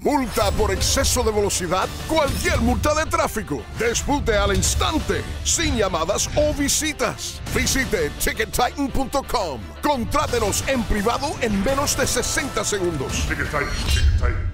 Multa por exceso de velocidad, cualquier multa de tráfico. Dispute al instante, sin llamadas o visitas. Visite tickettitan.com. Contrátenos en privado en menos de 60 segundos. Ticket Titan, Ticket Titan.